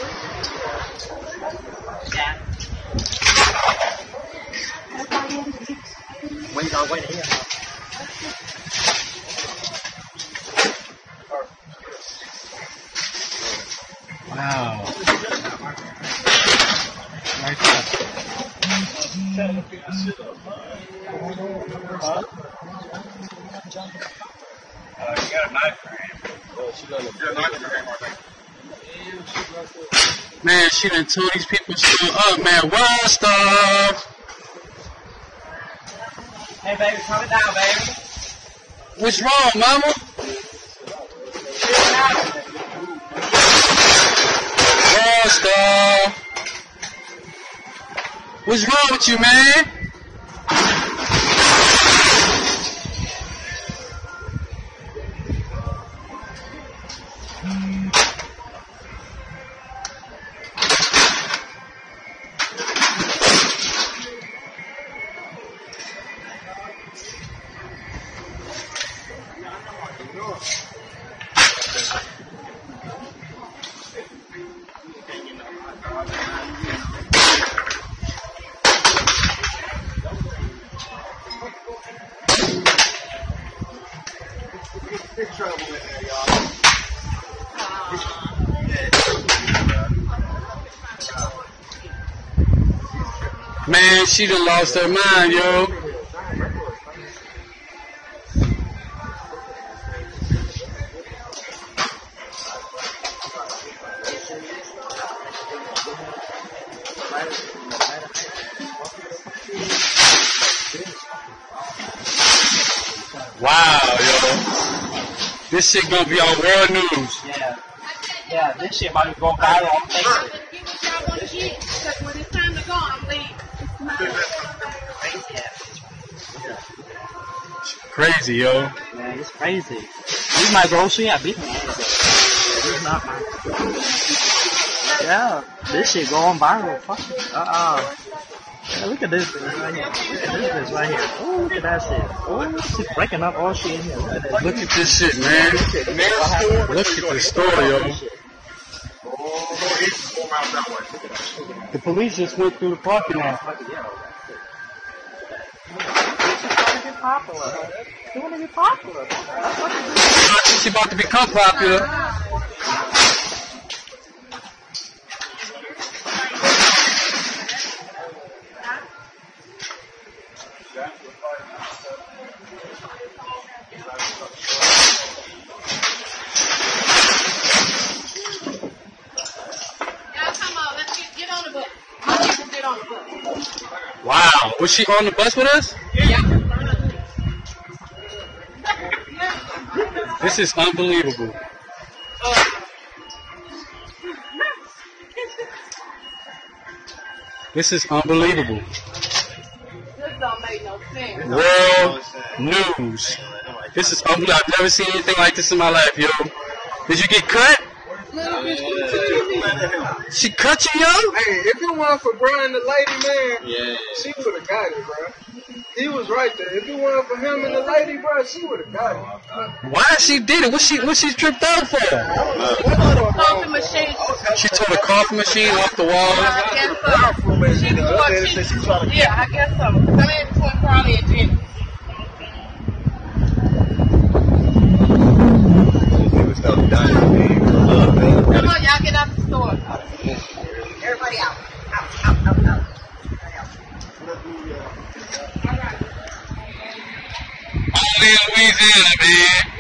Wait, I'll wait here. Wow. Right there. You got a knife for him. Man, she done told these people still up, man. World stuff. Hey, baby, calm it down, baby. What's wrong, mama? World stuff. What's wrong with you, man? Big trouble in there, y'all. Man, she done lost her mind, yo. Wow, yo. This shit gonna be on world news. Yeah. Yeah, this shit might go viral on Facebook. Get what y'all want to get, because when it's time to go, I'm leaving. Crazy, yo. Man, it's crazy. This is my grocery. I beat me. This is not mine. Yeah, this shit going viral. Fuck it. Yeah, look at this right here. Look at this right here. Oh, look at that shit. Oh, she's breaking up all shit in here. Look at this shit, man. Look at this store, yo. The police just went through the parking lot. Popular. You want to be popular. She's about to become popular. Wow. Was she on the bus with us? Yeah. This is unbelievable. This is unbelievable. This don't make no sense. World news. This is unbelievable. I've never seen anything like this in my life, yo. Did you get cut? She cut you, yo? Hey, if it weren't for Brian the lady, man, she would have got it, bro. He was right there. If it weren't for him and the lady, bro, she would have got it. Why she did it? What she tripped out for? Coffee machine. She tore the coffee machine off the wall. I guess so. She was what yeah, I guess so. I mean, it's probably a gym. Come on, y'all get out the store. Everybody out. Out. Only in Louisiana, man.